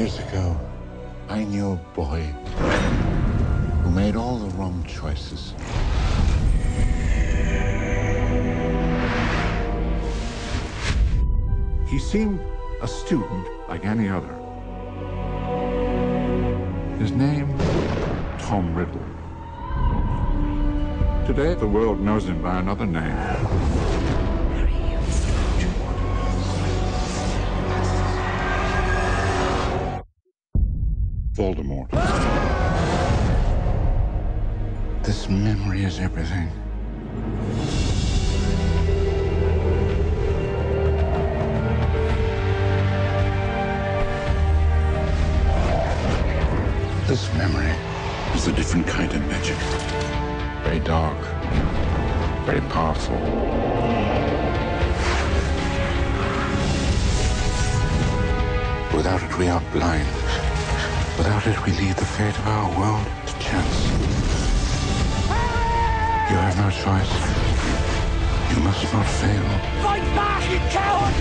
Years ago, I knew a boy who made all the wrong choices. He seemed a student like any other. His name, Tom Riddle. Today, the world knows him by another name. Voldemort. This memory is everything. This memory is a different kind of magic. Very dark, very powerful. Without it, we are blind. Without it, we leave the fate of our world to chance. You have no choice. You must not fail. Fight back, you coward!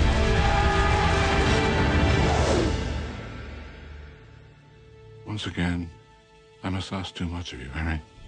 Once again, I must ask too much of you, Harry.